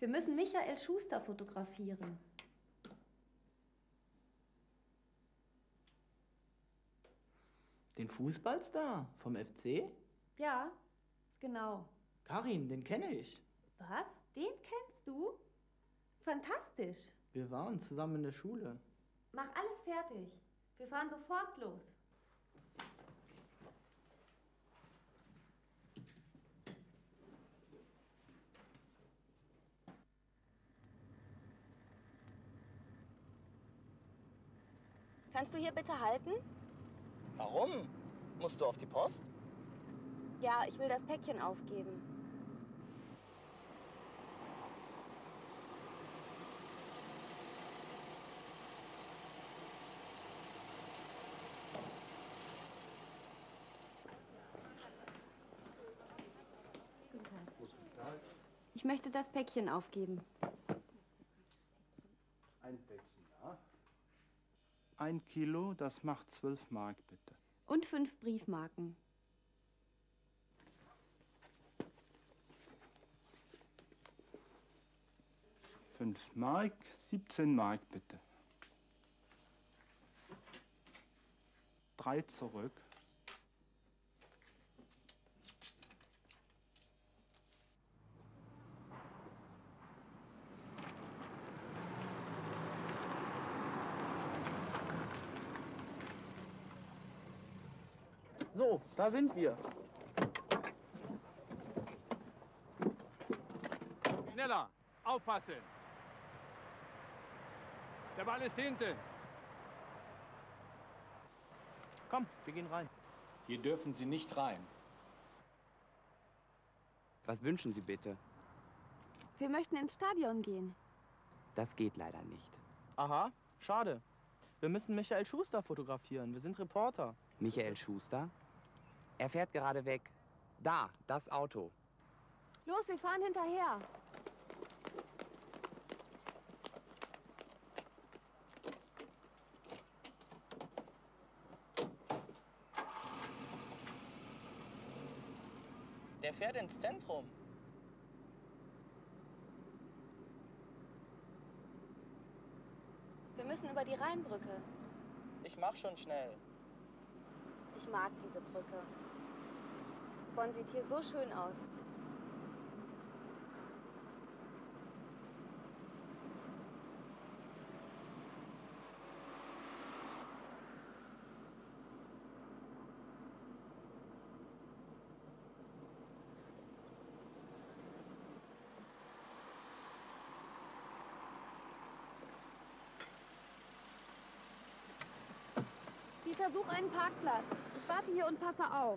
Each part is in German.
Wir müssen Michael Schuster fotografieren. Den Fußballstar vom FC? Ja, genau. Karin, den kenne ich. Was? Den kennst du? Fantastisch. Wir waren zusammen in der Schule. Mach alles fertig. Wir fahren sofort los. Kannst du hier bitte halten? Warum? Musst du auf die Post? Ja, ich will das Päckchen aufgeben. Ich möchte das Päckchen aufgeben. Ein Päckchen, ja. 1 Kilo, das macht 12 Mark, bitte. Und 5 Briefmarken. Fünf Mark, 17 Mark, bitte. 3 zurück. So, da sind wir. Schneller, aufpassen. Der Ball ist hinten. Komm, wir gehen rein. Hier dürfen Sie nicht rein. Was wünschen Sie bitte? Wir möchten ins Stadion gehen. Das geht leider nicht. Aha, schade. Wir müssen Michael Schuster fotografieren. Wir sind Reporter. Michael Schuster? Er fährt gerade weg. Da, das Auto. Los, wir fahren hinterher. Der fährt ins Zentrum. Wir müssen über die Rheinbrücke. Ich mach schon schnell. Ich mag diese Brücke. Bonn sieht hier so schön aus. Dieter, such einen Parkplatz. Ich warte hier und passe auf.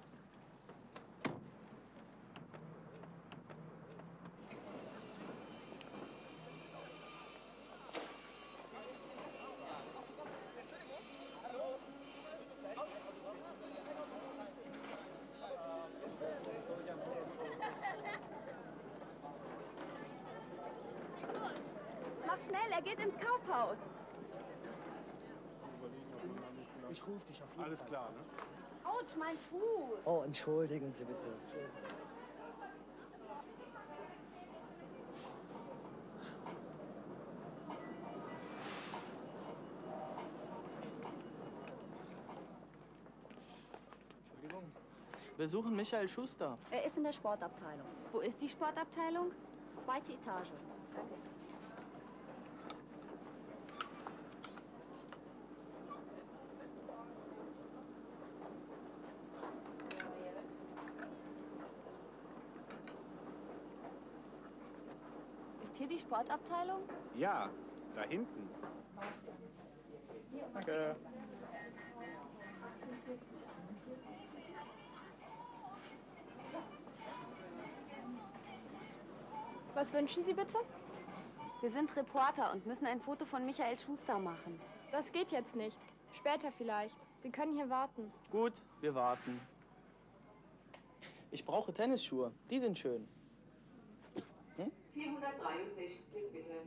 Mach schnell, er geht ins Kaufhaus. Ich rufe dich auf jeden Fall. Alles klar, ne? Autsch, mein Fuß. Oh, entschuldigen Sie bitte. Entschuldigung. Wir suchen Michael Schuster. Er ist in der Sportabteilung. Wo ist die Sportabteilung? 2. Etage. Ist hier die Sportabteilung? Ja, da hinten. Danke. Was wünschen Sie bitte? Wir sind Reporter und müssen ein Foto von Michael Schuster machen. Das geht jetzt nicht. Später vielleicht. Sie können hier warten. Gut, wir warten. Ich brauche Tennisschuhe. Die sind schön. 463, bitte.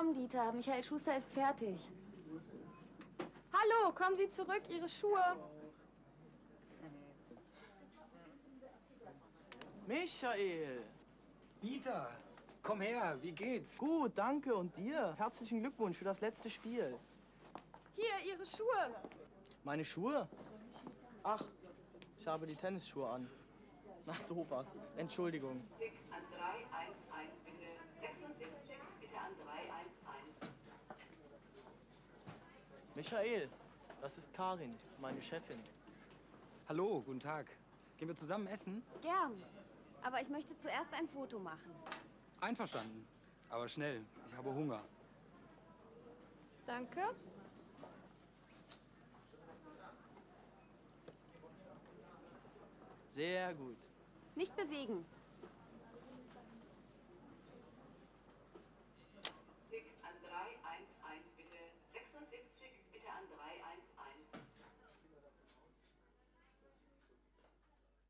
Komm, Dieter, Michael Schuster ist fertig. Hallo, kommen Sie zurück, Ihre Schuhe. Michael! Dieter, komm her, wie geht's? Gut, danke. Und dir? Herzlichen Glückwunsch für das letzte Spiel. Hier, Ihre Schuhe. Meine Schuhe? Ach, ich habe die Tennisschuhe an. Na sowas. Entschuldigung. 6 an 311 bitte. 76 bitte an 311. Michael, das ist Karin, meine Chefin. Hallo, guten Tag. Gehen wir zusammen essen? Gern. Aber ich möchte zuerst ein Foto machen. Einverstanden. Aber schnell, ich habe Hunger. Danke. Sehr gut. Nicht bewegen.